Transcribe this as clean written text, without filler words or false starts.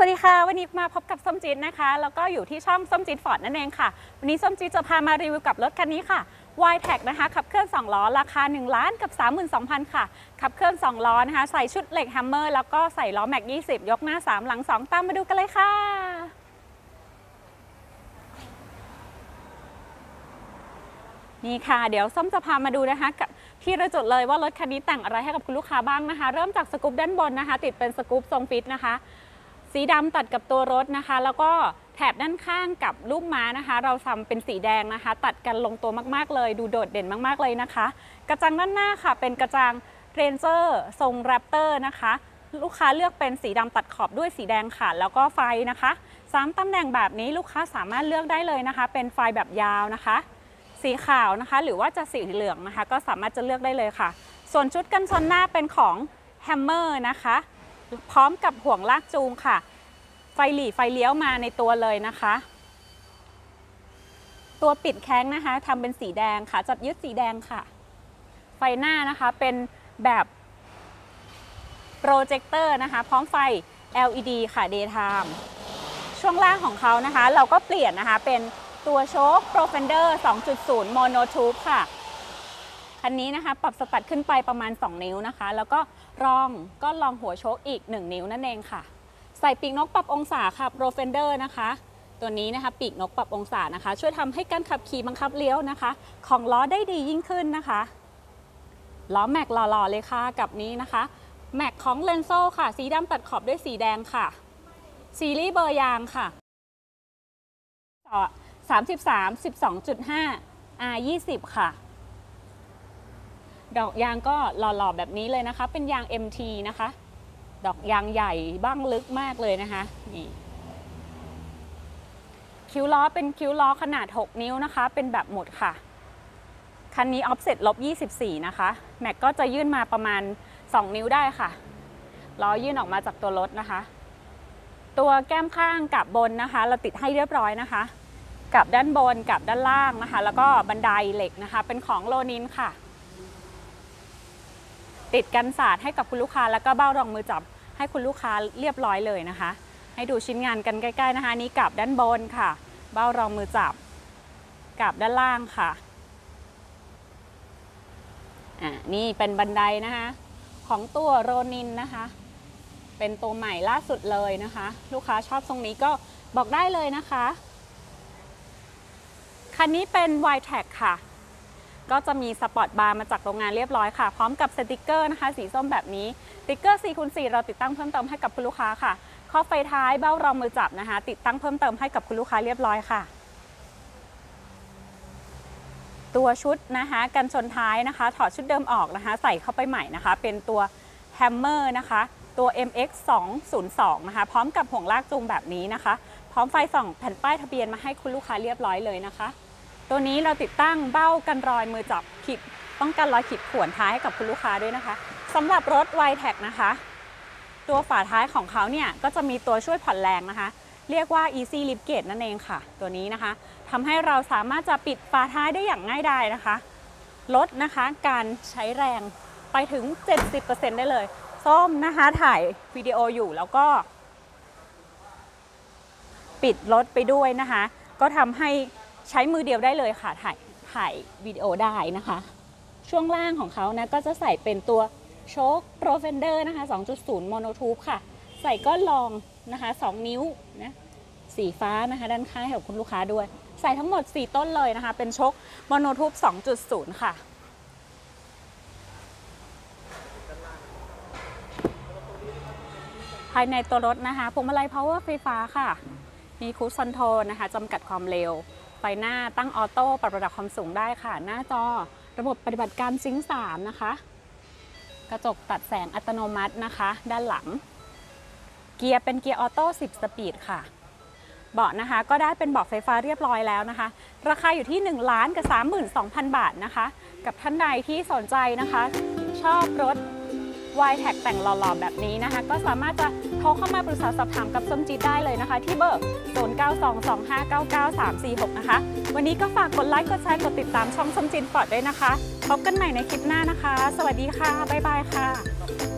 วัสดีค่ะวันนี้มาพบกับส้มจี๊ดนะคะแล้วก็อยู่ที่ช่องส้มจี๊ดฟอร์ดนั่นเองค่ะวันนี้ส้มจี๊ดจะพามารีวิวกับรถคันนี้ค่ะ Y-Tech นะคะขับเคลื่อน2ล้อราคา1,32,000 ค่ะขับเคลื่อน2ล้อนะคะใส่ชุดเหล็กแฮมเมอร์แล้วก็ใส่ล้อแม็ก20ยกหน้า3หลัง2ตามมาดูกันเลยค่ะนี่ค่ะเดี๋ยวส้มจะพามาดูนะคะที่ระจุดเลยว่ารถคันนี้แต่งอะไรให้กับคุณลูกค้าบ้างนะคะเริ่มจากสกู๊ปด้านบนนะคะติดเป็นสกู๊ปทรงฟิตนะคะสีดำตัดกับตัวรถนะคะแล้วก็แถบด้านข้างกับรูปม้านะคะเราทำเป็นสีแดงนะคะตัดกันลงตัวมากๆเลยดูโดดเด่นมากๆเลยนะคะกระจังด้านหน้าค่ะเป็นกระจังเรนเจอร์ทรงแรปเตอร์นะคะลูกค้าเลือกเป็นสีดำตัดขอบด้วยสีแดงค่ะแล้วก็ไฟนะคะ3ตำแหน่งแบบนี้ลูกค้าสามารถเลือกได้เลยนะคะเป็นไฟแบบยาวนะคะสีขาวนะคะหรือว่าจะสีเหลืองนะคะก็สามารถจะเลือกได้เลยค่ะส่วนชุดกันชนหน้าเป็นของแฮมเมอร์นะคะพร้อมกับห่วงลากจูงค่ะไฟหลีไฟเลี้ยวมาในตัวเลยนะคะตัวปิดแข้งนะคะทำเป็นสีแดงค่ะจับยึดสีแดงค่ะไฟหน้านะคะเป็นแบบโปรเจคเตอร์นะคะพร้อมไฟ LED ค่ะ Daytime ช่วงล่างของเขานะคะเราก็เปลี่ยนนะคะเป็นตัวโชค Profender 2.0 Mono Tube ค่ะคันนี้นะคะปรับสตัดขึ้นไปประมาณ2นิ้วนะคะแล้วก็รองหัวโชคอีก1นิ้วนั่นเองค่ะใส่ปีกนกปรับองศาค่ะ Profender นะคะตัวนี้นะคะปีกนกปรับองศานะคะช่วยทำให้การขับขี่บังคับเลี้ยวนะคะของล้อได้ดียิ่งขึ้นนะคะล้อแม็กหล่อๆเลยค่ะกับนี้นะคะแม็กของเลนโซ่ค่ะสีดำตัดขอบด้วยสีแดงค่ะซีรีส์เบอร์ยางค่ะ33 12.5 R20 ค่ะดอกยางก็หล่อๆแบบนี้เลยนะคะเป็นยาง MT นะคะดอกยางใหญ่บ้างลึกมากเลยนะคะนี่คิ้วล้อเป็นคิ้วล้อขนาด6นิ้วนะคะเป็นแบบหมุดค่ะคันนี้ออฟเซ็ต-24นะคะแม็กก็จะยื่นมาประมาณ2นิ้วได้ค่ะล้อยื่นออกมาจากตัวรถนะคะตัวแก้มข้างกับบนนะคะเราติดให้เรียบร้อยนะคะกับด้านบนกับด้านล่างนะคะแล้วก็บันไดเหล็กนะคะเป็นของโลนินค่ะติดกันสาดให้กับคุณลูกค้าแล้วก็เบ้ารองมือจับให้คุณลูกค้าเรียบร้อยเลยนะคะให้ดูชิ้นงานกันใกล้ๆนะคะนี้กับด้านบนค่ะเบ้ารองมือจับกับด้านล่างค่ะนี่เป็นบันไดนะคะของตัวโรนินนะคะเป็นตัวใหม่ล่าสุดเลยนะคะลูกค้าชอบทรงนี้ก็บอกได้เลยนะคะคันนี้เป็น Y-Tech ค่ะก็จะมีสปอร์ตบาร์มาจากโรงงานเรียบร้อยค่ะพร้อมกับสติกเกอร์นะคะสีส้มแบบนี้สติกเกอร์ 4x4 เราติดตั้งเพิ่มเติมให้กับคุณลูกค้าค่ะข้อไฟท้ายเบ้ารองมือจับนะคะติดตั้งเพิ่มเติมให้กับคุณลูกค้าเรียบร้อยค่ะตัวชุดนะคะกันชนท้ายนะคะถอดชุดเดิมออกนะคะใส่เข้าไปใหม่นะคะเป็นตัวแฮมเมอร์นะคะตัว MX 202นะคะพร้อมกับห่วงลากจูงแบบนี้นะคะพร้อมไฟส่องแผ่นป้ายทะเบียนมาให้คุณลูกค้าเรียบร้อยเลยนะคะตัวนี้เราติดตั้งเบ้ากันรอยมือจับขีดป้องกันรอยขีดข่วนท้ายให้กับคุณลูกค้าด้วยนะคะสำหรับรถ Y-Tech นะคะตัวฝาท้ายของเขาเนี่ยก็จะมีตัวช่วยผ่อนแรงนะคะเรียกว่า Easy Lift Gate นั่นเองค่ะตัวนี้นะคะทำให้เราสามารถจะปิดฝาท้ายได้อย่างง่ายดายนะคะลดนะคะการใช้แรงไปถึง 70% ได้เลยส้มนะคะถ่ายวิดีโออยู่แล้วก็ปิดรถไปด้วยนะคะก็ทำให้ใช้มือเดียวได้เลยค่ะถ่ายวิดีโอได้นะคะช่วงล่างของเขานะก็จะใส่เป็นตัวโชค Profender นะคะ 2.0 Mono Tube ค่ะใส่ก้อนรองนะคะ2นิ้วนะสีฟ้านะคะด้านข้างให้กับคุณลูกค้าด้วยใส่ทั้งหมด4ต้นเลยนะคะเป็นโชค Mono Tube 2.0 ค่ะภายในตัวรถนะคะพวงมาลัย Power ไฟฟ้าค่ะมีครูซคอนโทรลนะคะจำกัดความเร็วไฟหน้าตั้งออโต้ปรับระดับความสูงได้ค่ะหน้าจอระบบปฏิบัติการซิงค์3นะคะกระจกตัดแสงอัตโนมัตินะคะด้านหลังเกียร์เป็นเกียร์ออโต้10สปีดค่ะเบาะนะคะก็ได้เป็นเบาะไฟฟ้าเรียบร้อยแล้วนะคะราคาอยู่ที่1,32,000 บาทนะคะกับท่านใดที่สนใจนะคะชอบรถY-Tech แต่งหล่อๆแบบนี้นะคะก็สามารถจะโทรเข้ามาปรึกษาสอบถามกับส้มจี๊ดได้เลยนะคะที่เบอร์ 0922599346 นะคะวันนี้ก็ฝากกดไลค์กดแชร์กดติดตามช่องส้มจี๊ดฟอร์ดด้วยนะคะพบกันใหม่ในคลิปหน้านะคะสวัสดีค่ะบ๊ายบายค่ะ